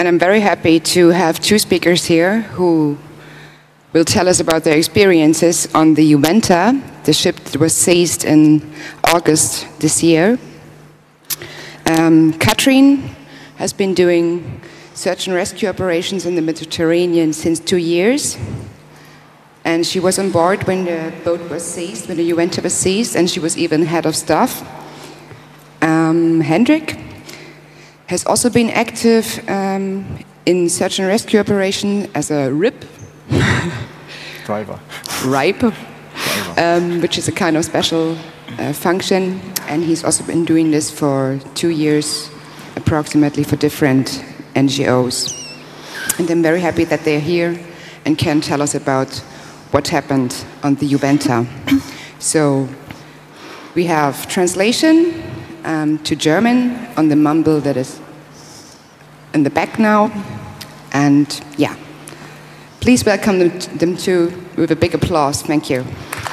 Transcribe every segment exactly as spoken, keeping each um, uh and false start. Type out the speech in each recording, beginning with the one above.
And I'm very happy to have two speakers here who will tell us about their experiences on the Juventa, the ship that was seized in August this year. Um, Katrin has been doing search and rescue operations in the Mediterranean since two years. And she was on board when the boat was seized, when the Juventa was seized, and she was even head of staff. Um, Hendrik has also been active um, in search and rescue operation as a R I P. Driver. R I P, um, which is a kind of special uh, function. And he's also been doing this for two years, approximately, for different N G Os. And I'm very happy that they're here and can tell us about what happened on the Juventa. So we have translation um, to German on the mumble that is in the back now. And yeah, please welcome them, them too with a big applause. Thank you.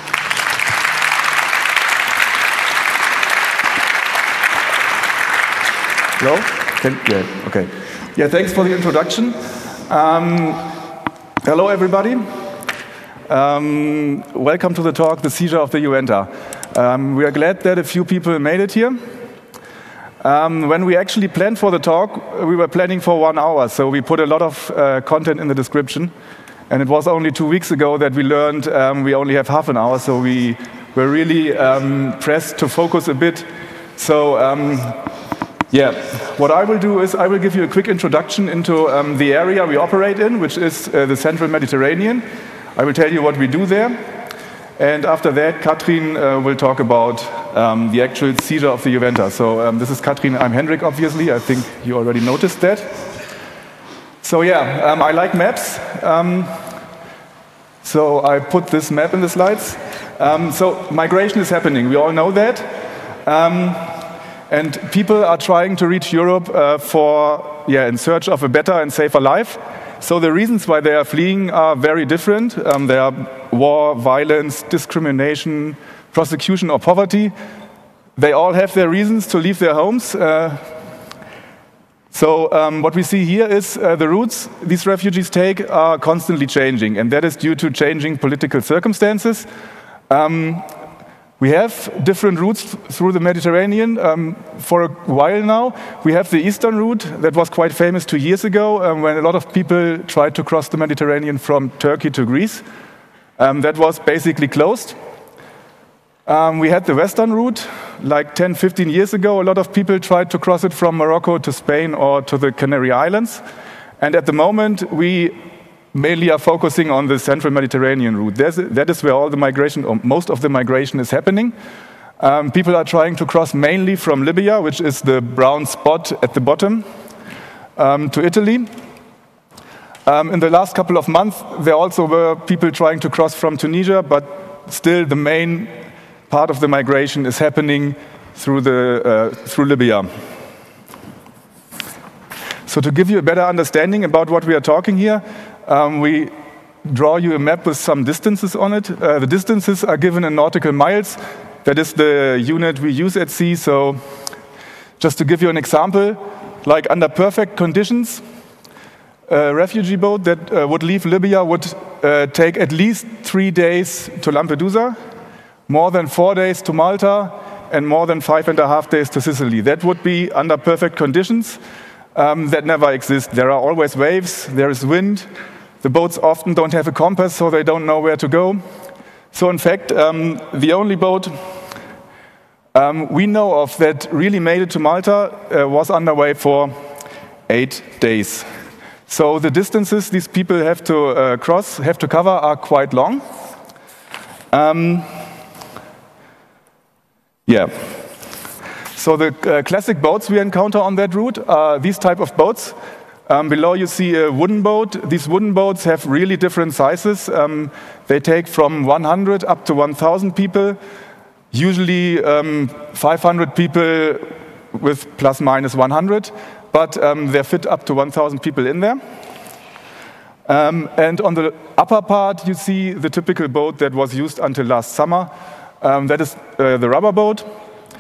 Hello? Can, yeah, okay. Yeah, thanks for the introduction. Um, hello, everybody. Um, welcome to the talk, The Seizure of the Juventa. Um, we are glad that a few people made it here. Um, when we actually planned for the talk, we were planning for one hour, so we put a lot of uh, content in the description. And it was only two weeks ago that we learned um, we only have half an hour, so we were really um, pressed to focus a bit. So, um, yeah, what I will do is I will give you a quick introduction into um, the area we operate in, which is uh, the central Mediterranean. I will tell you what we do there. And after that, Katrin uh, will talk about um, the actual seizure of the Juventa. So um, this is Katrin, I'm Hendrik, obviously. I think you already noticed that. So yeah, um, I like maps. Um, so I put this map in the slides. Um, so migration is happening, we all know that. Um, And people are trying to reach Europe uh, for, yeah, in search of a better and safer life. So the reasons why they are fleeing are very different. Um, there are war, violence, discrimination, prosecution, or poverty. They all have their reasons to leave their homes. Uh, so um, what we see here is uh, the routes these refugees take are constantly changing, and that is due to changing political circumstances. Um, We have different routes through the Mediterranean um, for a while now. We have the eastern route that was quite famous two years ago um, when a lot of people tried to cross the Mediterranean from Turkey to Greece. Um, that was basically closed. Um, we had the western route like ten, fifteen years ago. A lot of people tried to cross it from Morocco to Spain or to the Canary Islands. And at the moment, we mainly are focusing on the central Mediterranean route. There's, that is where all the migration, or most of the migration is happening. Um, people are trying to cross mainly from Libya, which is the brown spot at the bottom, um, to Italy. Um, in the last couple of months, there also were people trying to cross from Tunisia, but still the main part of the migration is happening through, the, uh, through Libya. So to give you a better understanding about what we are talking here, Um, we draw you a map with some distances on it. Uh, the distances are given in nautical miles. That is the unit we use at sea. So just to give you an example, like under perfect conditions, a refugee boat that uh, would leave Libya would uh, take at least three days to Lampedusa, more than four days to Malta, and more than five and a half days to Sicily. That would be under perfect conditions. Um, that never exist. There are always waves, there is wind. The boats often don't have a compass, so they don't know where to go. So in fact, um, the only boat um, we know of that really made it to Malta uh, was underway for eight days. So the distances these people have to uh, cross, have to cover are quite long. Um, yeah. So the uh, classic boats we encounter on that route are these type of boats. Um, below you see a wooden boat. These wooden boats have really different sizes. Um, they take from one hundred up to one thousand people, usually um, five hundred people with plus minus one hundred, but um, they fit up to one thousand people in there. Um, and on the upper part you see the typical boat that was used until last summer. Um, that is uh, the rubber boat.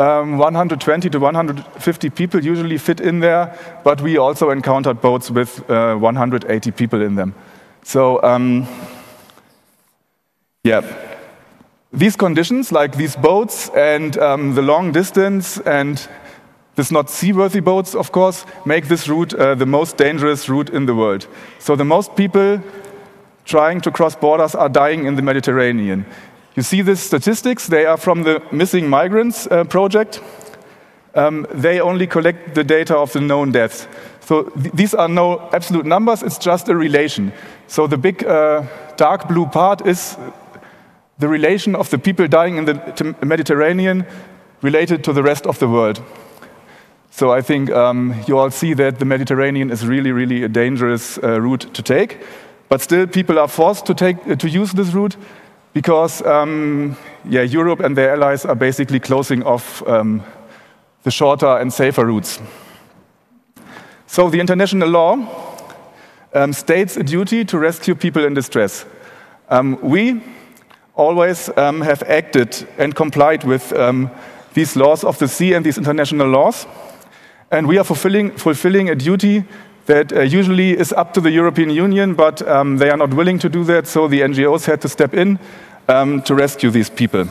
Um, one hundred twenty to one hundred fifty people usually fit in there, but we also encountered boats with uh, one hundred eighty people in them. So, um, yeah, these conditions, like these boats and um, the long distance and this not seaworthy boats, of course, make this route uh, the most dangerous route in the world. So the most people trying to cross borders are dying in the Mediterranean. You see these statistics, they are from the Missing Migrants uh, project. Um, they only collect the data of the known deaths. So th these are no absolute numbers, it's just a relation. So the big uh, dark blue part is the relation of the people dying in the Mediterranean related to the rest of the world. So I think um, you all see that the Mediterranean is really, really a dangerous uh, route to take. But still, people are forced to, take, uh, to use this route because um, yeah, Europe and their allies are basically closing off um, the shorter and safer routes. So the international law um, states a duty to rescue people in distress. Um, we always um, have acted and complied with um, these laws of the sea and these international laws. And we are fulfilling, fulfilling a duty that uh, usually is up to the European Union, but um, they are not willing to do that, so the N G Os had to step in um, to rescue these people.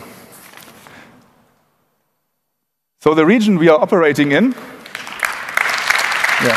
So the region we are operating in, yeah.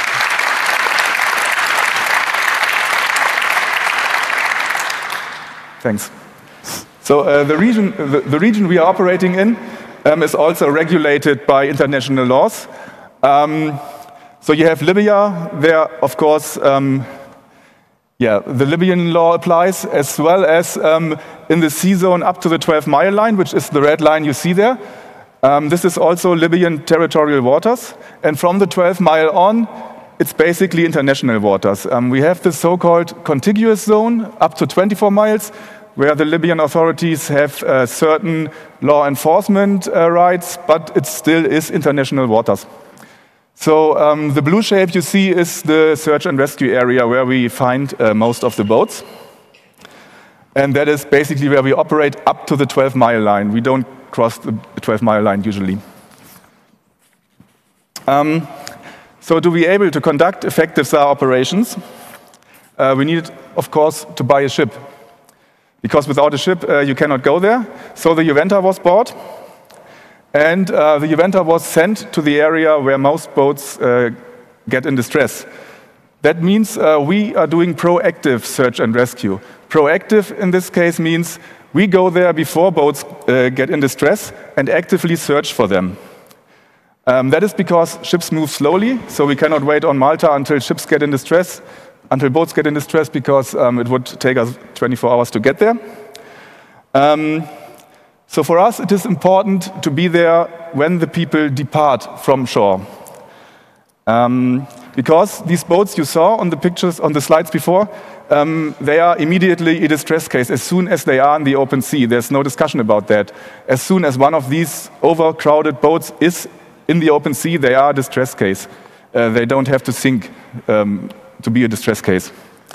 Thanks. So uh, the, region, the, the region we are operating in um, is also regulated by international laws. Um, so you have Libya, there of course, um, yeah, the Libyan law applies, as well as um, in the sea zone up to the twelve mile line, which is the red line you see there. Um, this is also Libyan territorial waters, and from the twelve mile on, it's basically international waters. Um, we have the so-called contiguous zone up to twenty-four miles, where the Libyan authorities have uh, certain law enforcement uh, rights, but it still is international waters. So um, the blue shape you see is the search and rescue area where we find uh, most of the boats. And that is basically where we operate up to the twelve mile line. We don't cross the twelve mile line usually. Um, so to be able to conduct effective S A R operations, uh, we needed, of course, to buy a ship. Because without a ship, uh, you cannot go there. So the Juventa was bought. And uh, the Juventa was sent to the area where most boats uh, get in distress. That means uh, we are doing proactive search and rescue. Proactive in this case means we go there before boats uh, get in distress and actively search for them. Um, that is because ships move slowly, so we cannot wait on Malta until ships get in distress, until boats get in distress, because um, it would take us twenty-four hours to get there. Um, So for us, it is important to be there when the people depart from shore. Um, because these boats you saw on the pictures, on the slides before, um, they are immediately a distress case as soon as they are in the open sea. There's no discussion about that. As soon as one of these overcrowded boats is in the open sea, they are a distress case. Uh, they don't have to sink um, to be a distress case.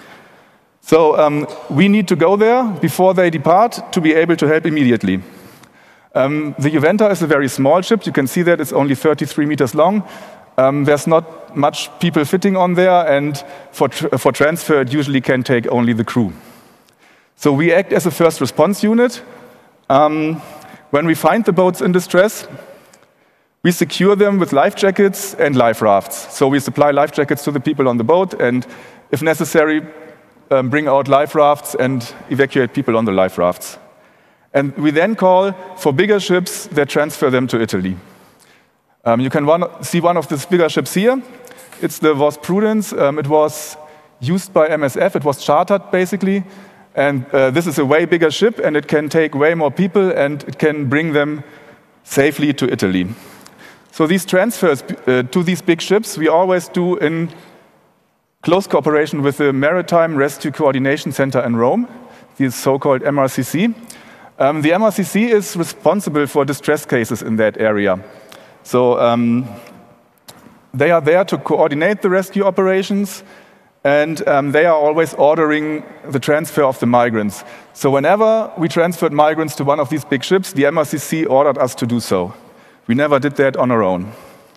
So um, we need to go there before they depart to be able to help immediately. Um, the Juventa is a very small ship. You can see that it's only thirty-three meters long. Um, there's not much people fitting on there, and for, tr for transfer, it usually can take only the crew. So we act as a first response unit. Um, when we find the boats in distress, we secure them with life jackets and life rafts. So we supply life jackets to the people on the boat, and if necessary, um, bring out life rafts and evacuate people on the life rafts. And we then call for bigger ships that transfer them to Italy. Um, you can one, see one of these bigger ships here. It's the Was Prudence. Um, it was used by M S F. It was chartered, basically. And uh, this is a way bigger ship, and it can take way more people, and it can bring them safely to Italy. So these transfers uh, to these big ships, we always do in close cooperation with the Maritime Rescue Coordination Center in Rome, the so-called M R C C. Um, the M R C C is responsible for distress cases in that area. So um, they are there to coordinate the rescue operations, and um, they are always ordering the transfer of the migrants. So whenever we transferred migrants to one of these big ships, the M R C C ordered us to do so. We never did that on our own.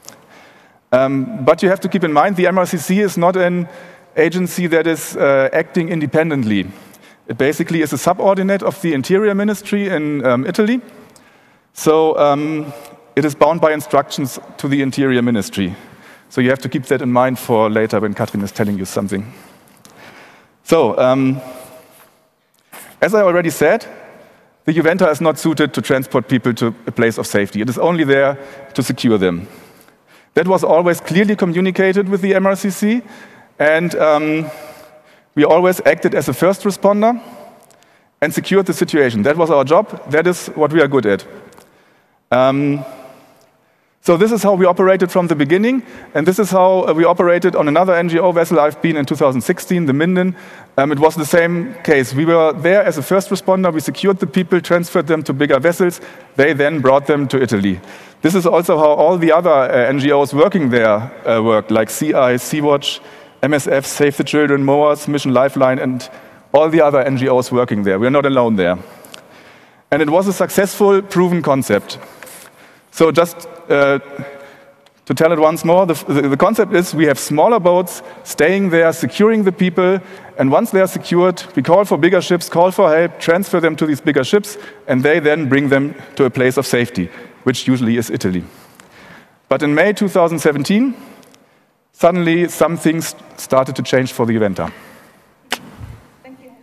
Um, but you have to keep in mind, the M R C C is not an agency that is uh, acting independently. It basically is a subordinate of the Interior Ministry in um, Italy. So um, it is bound by instructions to the Interior Ministry. So you have to keep that in mind for later when Katrin is telling you something. So, um, as I already said, the Juventa is not suited to transport people to a place of safety. It is only there to secure them. That was always clearly communicated with the M R C C, and um, we always acted as a first responder and secured the situation. That was our job. That is what we are good at. Um, so this is how we operated from the beginning, and this is how uh, we operated on another N G O vessel I've been in two thousand sixteen, the Minden. Um, it was the same case. We were there as a first responder. We secured the people, transferred them to bigger vessels. They then brought them to Italy. This is also how all the other uh, N G Os working there uh, worked, like C I, Sea-Watch, M S F, Save the Children, MOAS, Mission Lifeline, and all the other N G Os working there. We are not alone there. And it was a successful, proven concept. So just uh, to tell it once more, the, the, the concept is we have smaller boats staying there, securing the people, and once they are secured, we call for bigger ships, call for help, transfer them to these bigger ships, and they then bring them to a place of safety, which usually is Italy. But in May two thousand seventeen, suddenly some things started to change for the Juventa. Thank you.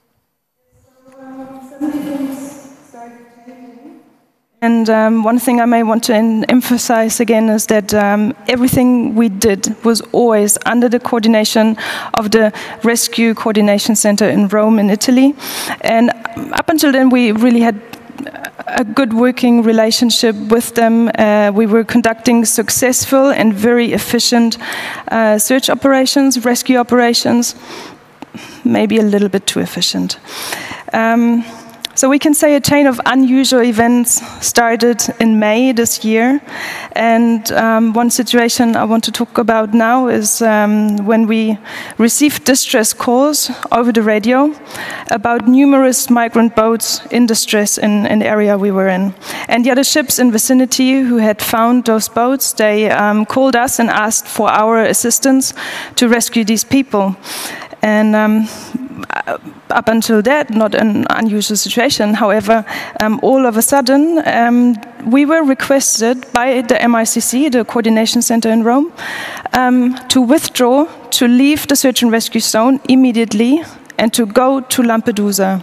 So, um, suddenly things started changing. And um, one thing I may want to emphasize again is that um, everything we did was always under the coordination of the Rescue Coordination Center in Rome, in Italy. And up until then, we really had a good working relationship with them. Uh, we were conducting successful and very efficient uh, search operations, rescue operations, maybe a little bit too efficient. Um, So we can say a chain of unusual events started in May this year. And um, one situation I want to talk about now is um, when we received distress calls over the radio about numerous migrant boats in distress in an area we were in. And the other ships in vicinity who had found those boats, they um, called us and asked for our assistance to rescue these people. And um, up until that, not an unusual situation. However, um, all of a sudden, um, we were requested by the M I C C, the Coordination Center in Rome, um, to withdraw, to leave the search and rescue zone immediately, and to go to Lampedusa.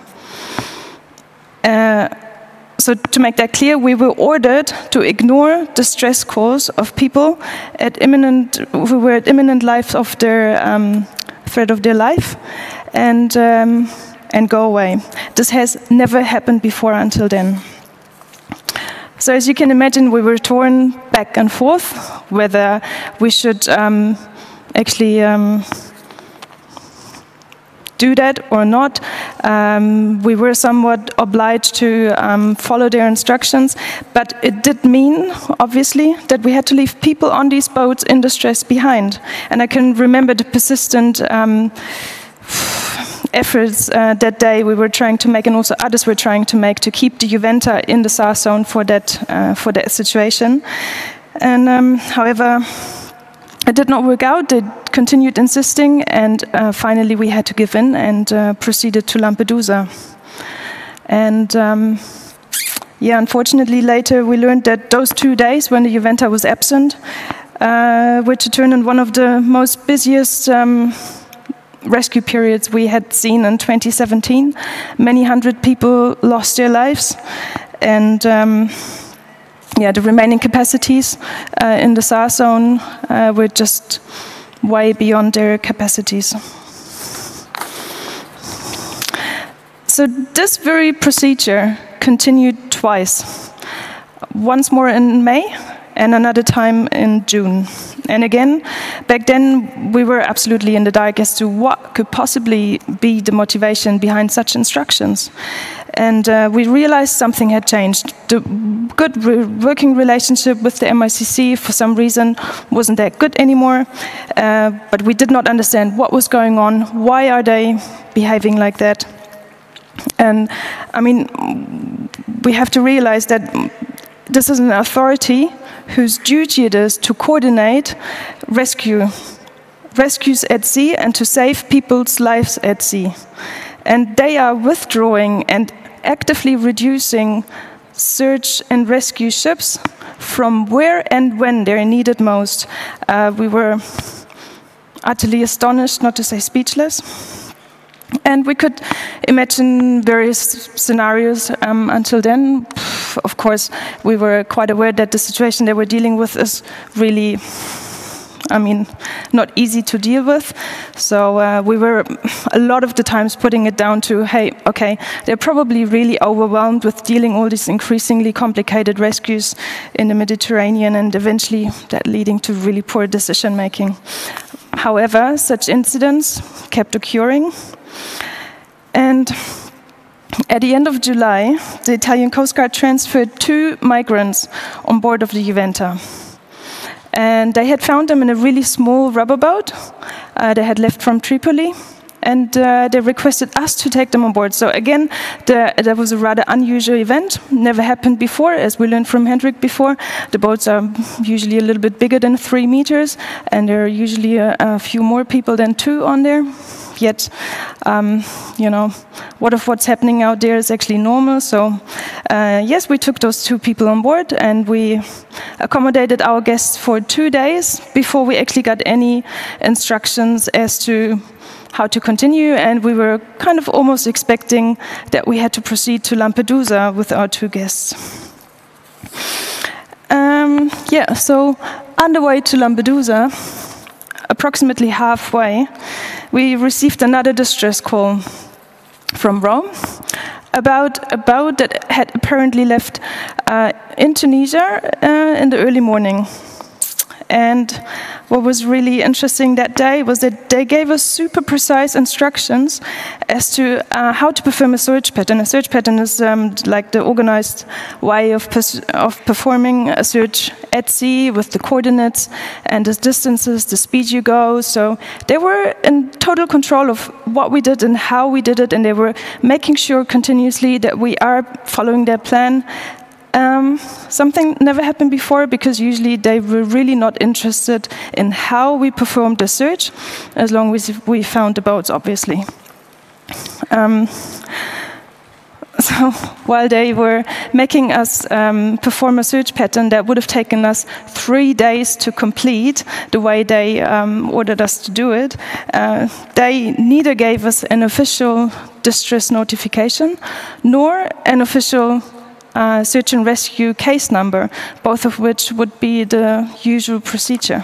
Uh, So to make that clear, we were ordered to ignore distress calls of people at imminent, who were at imminent life of their um, threat of their life, and um, and go away. This has never happened before until then. So as you can imagine, we were torn back and forth whether we should um, actually um, do that or not. Um, we were somewhat obliged to um, follow their instructions, but it did mean, obviously, that we had to leave people on these boats in distress behind. And I can remember the persistent um, efforts uh, that day we were trying to make, and also others were trying to make, to keep the Juventa in the S A R zone for that, uh, for that situation. And um, however, it did not work out. They continued insisting, and uh, finally we had to give in and uh, proceeded to Lampedusa. And um, yeah, unfortunately later we learned that those two days when the Juventa was absent uh, were to turn in one of the most busiest um, rescue periods we had seen in twenty seventeen. Many hundred people lost their lives, and um, yeah, the remaining capacities uh, in the S A R zone uh, were just way beyond their capacities. So this very procedure continued twice, once more in May and another time in June. And again, back then we were absolutely in the dark as to what could possibly be the motivation behind such instructions. And uh, we realized something had changed. The good re working relationship with the M I C C, for some reason, wasn't that good anymore. Uh, but we did not understand what was going on. Why are they behaving like that? And I mean, we have to realize that this is an authority whose duty it is to coordinate rescue, rescues at sea and to save people's lives at sea. And they are withdrawing and actively reducing search and rescue ships from where and when they're needed most. Uh, we were utterly astonished, not to say speechless. And we could imagine various scenarios um, until then. Of course, we were quite aware that the situation they were dealing with is really, I mean, not easy to deal with. So uh, we were a lot of the times putting it down to, hey, okay, they're probably really overwhelmed with dealing all these increasingly complicated rescues in the Mediterranean, and eventually that leading to really poor decision making. However, such incidents kept occurring. And at the end of July, the Italian Coast Guard transferred two migrants on board of the Juventa. And they had found them in a really small rubber boat. Uh, they had left from Tripoli, and uh, they requested us to take them on board. So again, the, that was a rather unusual event. Never happened before, as we learned from Hendrik before. The boats are usually a little bit bigger than three meters, and there are usually a, a few more people than two on there. Yet, um, you know, what if what's happening out there is actually normal? So, uh, yes, we took those two people on board, and we accommodated our guests for two days before we actually got any instructions as to how to continue. And we were kind of almost expecting that we had to proceed to Lampedusa with our two guests. Um, yeah, so on the way to Lampedusa, approximately halfway, we received another distress call from Rome about a boat that had apparently left uh, in Tunisia uh, in the early morning. And what was really interesting that day was that they gave us super precise instructions as to uh, how to perform a search pattern. A search pattern is um, like the organized way of, of performing a search at sea with the coordinates and the distances, the speed you go. So they were in total control of what we did and how we did it, and they were making sure continuously that we are following their plan. Um, something never happened before, because usually they were really not interested in how we performed the search, as long as we found the boats, obviously. Um, so while they were making us um, perform a search pattern that would have taken us three days to complete, the way they um, ordered us to do it, uh, they neither gave us an official distress notification nor an official Uh, search and rescue case number, both of which would be the usual procedure.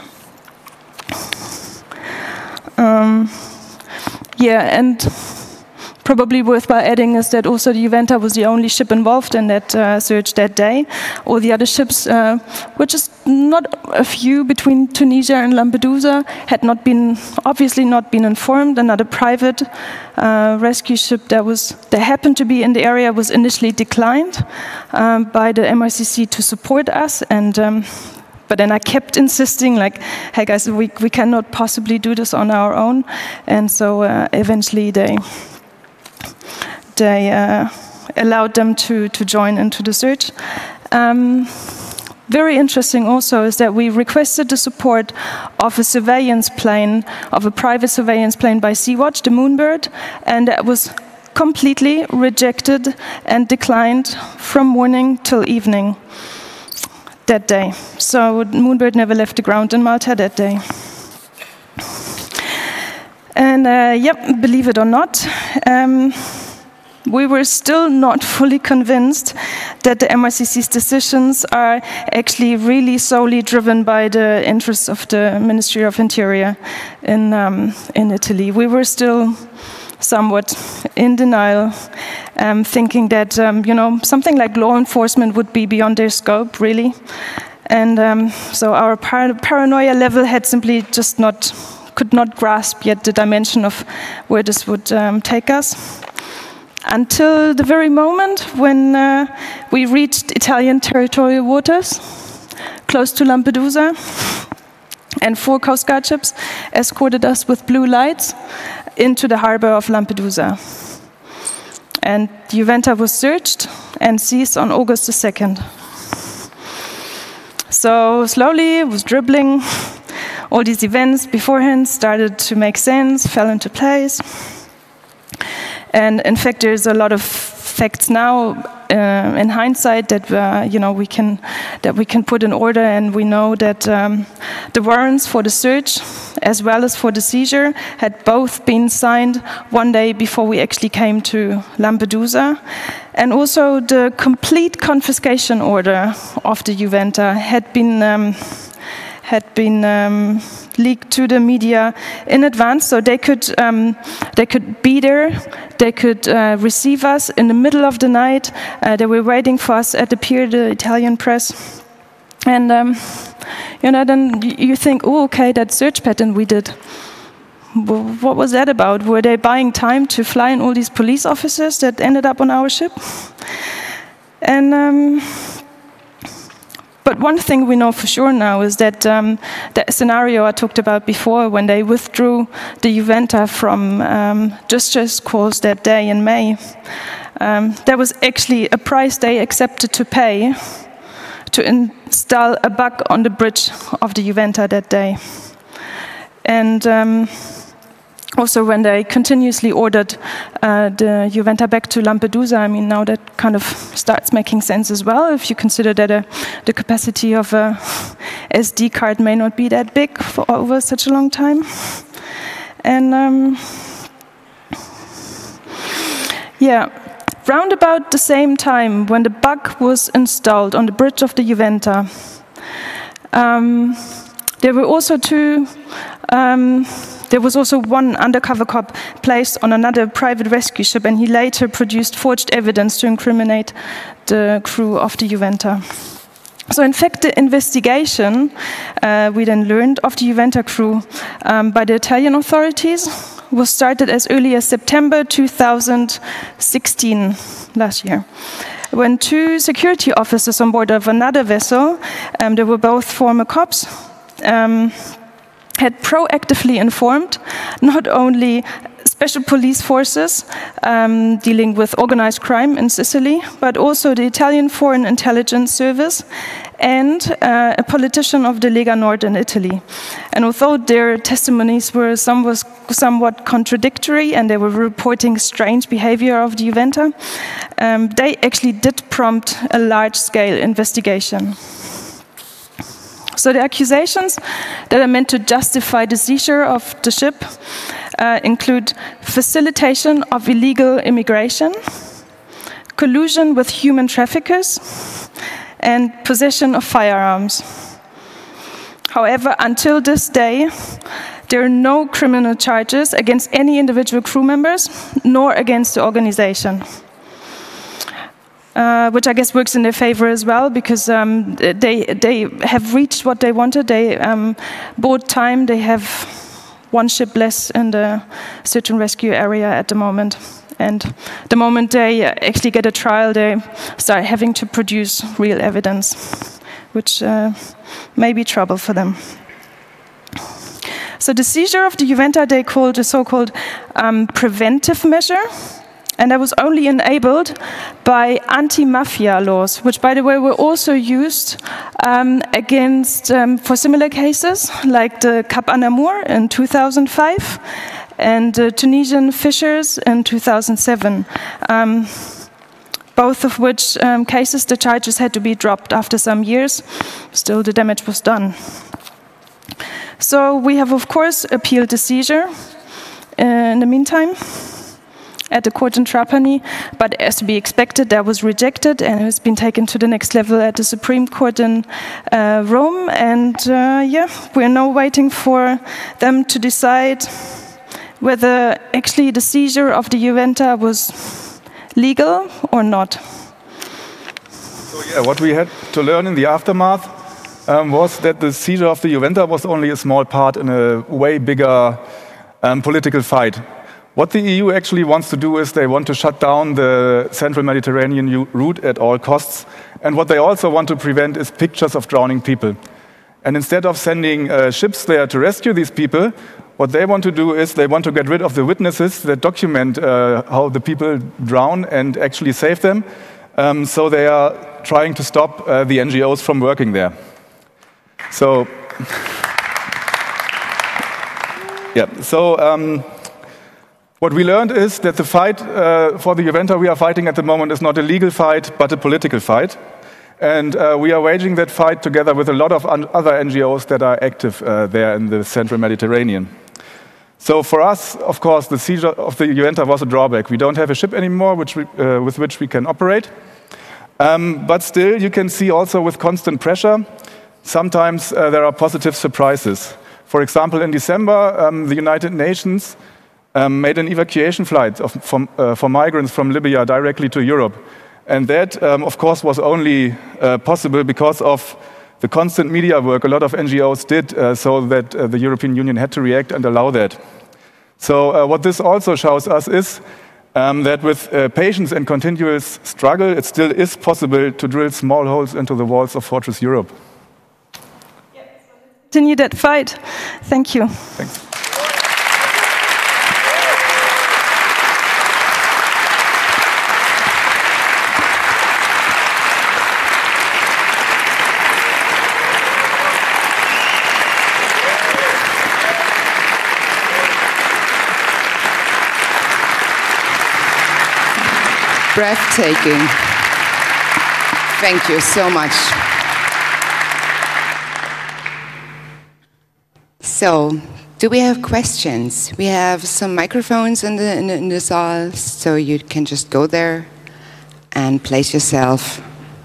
Um, yeah, and probably worthwhile adding is that also the Juventa was the only ship involved in that uh, search that day. All the other ships, uh, which is not a few between Tunisia and Lampedusa, had not been, obviously not been informed. Another private uh, rescue ship that was, that happened to be in the area was initially declined um, by the M I C C to support us, and um, but then I kept insisting, like, hey guys, we, we cannot possibly do this on our own. And so uh, eventually they they uh, allowed them to, to join into the search. Um, very interesting also is that we requested the support of a surveillance plane, of a private surveillance plane by Sea-Watch, the Moonbird, and that was completely rejected and declined from morning till evening that day. So Moonbird never left the ground in Malta that day. And uh, yep, believe it or not, um, we were still not fully convinced that the M I C C's decisions are actually really solely driven by the interests of the Ministry of Interior in, um, in Italy. We were still somewhat in denial, um, thinking that um, you know, something like law enforcement would be beyond their scope, really. And um, so our par paranoia level had simply just not, could not grasp yet the dimension of where this would um, take us. Until the very moment when uh, we reached Italian territorial waters, close to Lampedusa, and four Coast Guard ships escorted us with blue lights into the harbor of Lampedusa. And the Juventa was searched and seized on August the second. So slowly it was dribbling. All these events beforehand started to make sense, fell into place. And in fact, there's a lot of facts now uh, in hindsight that uh, you know we can that we can put in order, and we know that um, the warrants for the search as well as for the seizure had both been signed one day before we actually came to Lampedusa, and also the complete confiscation order of the Juventa had been um, had been um, leaked to the media in advance, so they could um, they could be there, they could uh, receive us in the middle of the night. Uh, they were waiting for us at the pier, the Italian press, and um, you know, then you think, oh, okay, that search pattern we did. What was that about? Were they buying time to fly in all these police officers that ended up on our ship? And. Um, But one thing we know for sure now is that um, the scenario I talked about before, when they withdrew the Juventa from um, distress calls that day in May, um, there was actually a price they accepted to pay to install a bug on the bridge of the Juventa that day. And um, also when they continuously ordered uh, the Juventa back to Lampedusa, I mean, now that kind of starts making sense as well, if you consider that uh, the capacity of a S D card may not be that big for over such a long time. And um, yeah, round about the same time when the bug was installed on the bridge of the Juventa, um, there were also two um, There was also one undercover cop placed on another private rescue ship, and he later produced forged evidence to incriminate the crew of the Juventa. So in fact, the investigation uh, we then learned of the Juventa crew um, by the Italian authorities was started as early as September two thousand sixteen, last year, when two security officers on board of another vessel, um, they were both former cops, um, had proactively informed not only special police forces um, dealing with organized crime in Sicily, but also the Italian Foreign Intelligence Service and uh, a politician of the Lega Nord in Italy. And although their testimonies were somewhat, somewhat contradictory and they were reporting strange behavior of the Juventa, um, they actually did prompt a large-scale investigation. So the accusations that are meant to justify the seizure of the ship uh, include facilitation of illegal immigration, collusion with human traffickers, and possession of firearms. However, until this day, there are no criminal charges against any individual crew members, nor against the organization. Uh, which I guess works in their favor as well, because um, they they have reached what they wanted. They um, bought time. They have one ship less in the search and rescue area at the moment. And the moment they actually get a trial, they start having to produce real evidence, which uh, may be trouble for them. So the seizure of the Juventa they called a so-called um, preventive measure. And that was only enabled by anti-mafia laws, which, by the way, were also used um, against um, for similar cases, like the Cap Anamur in two thousand five and the Tunisian fishers in two thousand seven. Um, both of which um, cases, the charges had to be dropped after some years. Still, the damage was done. So we have, of course, appealed the seizure uh, in the meantime at the court in Trapani, but as to be expected, that was rejected and it has been taken to the next level at the Supreme Court in uh, Rome. And uh, yeah, we're now waiting for them to decide whether actually the seizure of the Juventa was legal or not. So yeah, what we had to learn in the aftermath um, was that the seizure of the Juventa was only a small part in a way bigger um, political fight. What the E U actually wants to do is they want to shut down the Central Mediterranean route at all costs. And what they also want to prevent is pictures of drowning people. And instead of sending uh, ships there to rescue these people, what they want to do is they want to get rid of the witnesses that document uh, how the people drown and actually save them. Um, so they are trying to stop uh, the N G Os from working there. So, yeah, so um, what we learned is that the fight uh, for the Juventa we are fighting at the moment is not a legal fight, but a political fight. And uh, we are waging that fight together with a lot of other N G Os that are active uh, there in the central Mediterranean. So for us, of course, the seizure of the Juventa was a drawback. We don't have a ship anymore which we, uh, with which we can operate. Um, but still, you can see also with constant pressure, sometimes uh, there are positive surprises. For example, in December, um, the United Nations um, made an evacuation flight of, from, uh, for migrants from Libya directly to Europe. And that, um, of course, was only uh, possible because of the constant media work a lot of N G Os did, uh, so that uh, the European Union had to react and allow that. So uh, what this also shows us is um, that with uh, patience and continuous struggle, it still is possible to drill small holes into the walls of Fortress Europe. Continue that fight. Thank you. Thanks. Breathtaking. Thank you so much. So, do we have questions? We have some microphones in the, in the, in the saal, so you can just go there and place yourself.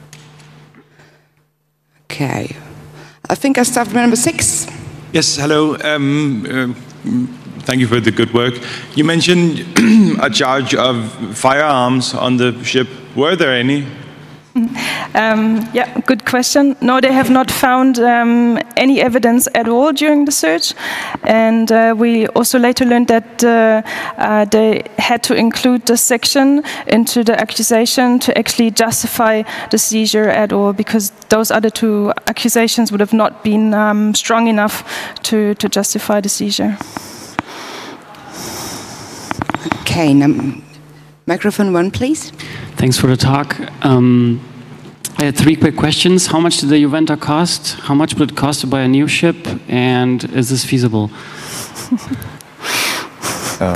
Okay. I think I start with number six. Yes, hello. Um, uh, Thank you for the good work. You mentioned a charge of firearms on the ship. Were there any? Um, yeah, good question. No, they have not found um, any evidence at all during the search. And uh, we also later learned that uh, uh, they had to include the section into the accusation to actually justify the seizure at all, because those other two accusations would have not been um, strong enough to, to justify the seizure. Okay, num microphone one, please. Thanks for the talk. Um, I had three quick questions. How much did the Juventa cost? How much would it cost to buy a new ship? And is this feasible? uh,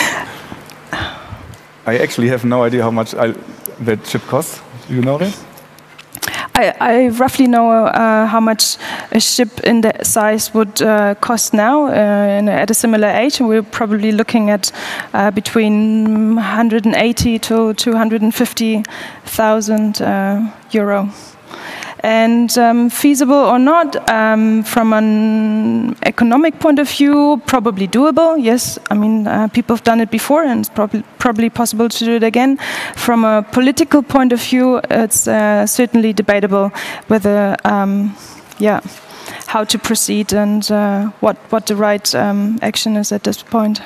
I actually have no idea how much I, that ship costs. Do you know that? I, I roughly know uh, how much a ship in that size would uh, cost now uh, in, at a similar age. We're probably looking at uh, between one hundred eighty to two hundred fifty thousand uh, euro. And um, feasible or not, um, from an economic point of view, probably doable. Yes, I mean, uh, people have done it before, and it's probably, probably possible to do it again. From a political point of view, it's uh, certainly debatable whether, um, yeah, how to proceed and uh, what, what the right um, action is at this point.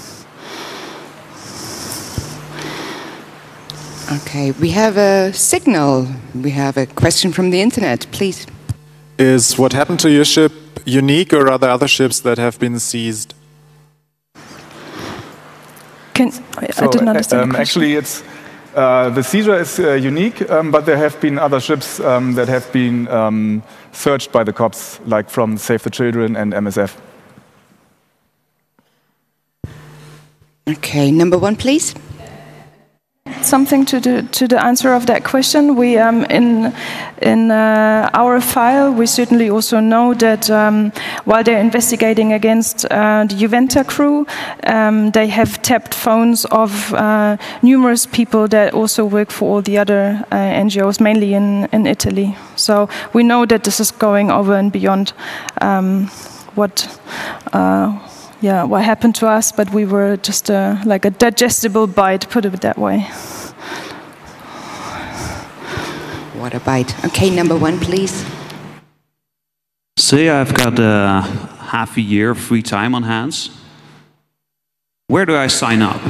Okay, we have a signal. We have a question from the internet, please. Is what happened to your ship unique, or are there other ships that have been seized? Can, I, so, I didn't understand um, the question. Actually, it's, uh, the seizure is uh, unique, um, but there have been other ships um, that have been um, searched by the cops, like from Save the Children and M S F. Okay, number one, please. Something to the to the answer of that question. We um, in in uh, our file we certainly also know that um, while they're investigating against uh, the Juventa crew, um, they have tapped phones of uh, numerous people that also work for all the other uh, N G Os, mainly in in Italy. So we know that this is going over and beyond um, what. Uh, Yeah, what happened to us, but we were just uh, like a digestible bite, put it that way. What a bite. Okay, number one, please. Say I've got uh, half a year of free time on hands. Where do I sign up?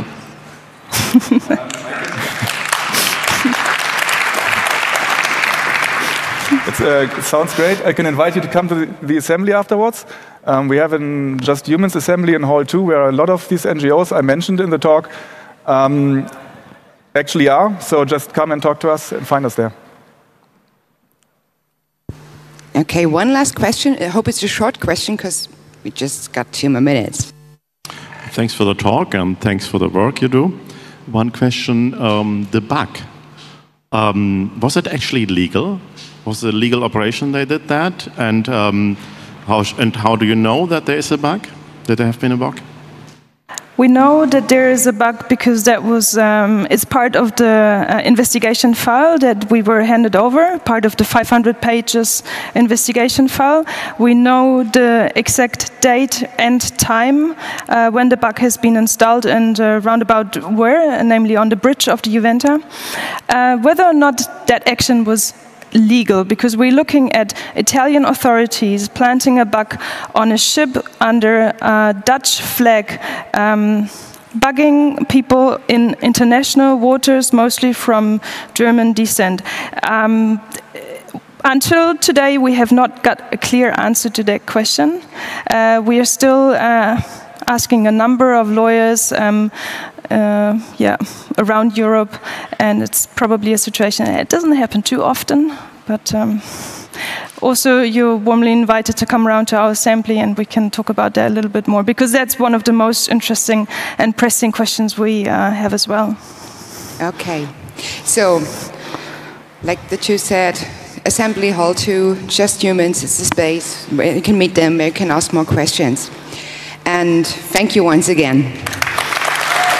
It's, uh, it sounds great. I can invite you to come to the, the assembly afterwards. Um, we have a Just Humans assembly in Hall two, where a lot of these N G Os I mentioned in the talk um, actually are. So just come and talk to us and find us there. Okay, one last question. I hope it's a short question because we just got two more minutes. Thanks for the talk and thanks for the work you do. One question, um, the bug. Um, was it actually legal? Was it a legal operation they did that? And, um, how, and how do you know that there is a bug? That there have been a bug? We know that there is a bug because that was, um, it's part of the uh, investigation file that we were handed over, part of the five hundred pages investigation file. We know the exact date and time uh, when the bug has been installed and uh, roundabout where, namely on the bridge of the Juventa. Uh, whether or not that action was legal, because we're looking at Italian authorities planting a bug on a ship under a Dutch flag, um, bugging people in international waters, mostly from German descent. Um, Until today, we have not got a clear answer to that question. Uh, we are still uh, asking a number of lawyers um, uh, yeah, around Europe, and it's probably a situation. It doesn't happen too often, but um, also you're warmly invited to come around to our assembly and we can talk about that a little bit more, because that's one of the most interesting and pressing questions we uh, have as well. Okay, so like the two said, Assembly Hall two, Just Humans, it's a space where you can meet them, where you can ask more questions. And thank you once again.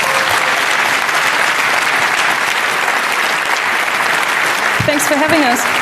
Thanks for having us.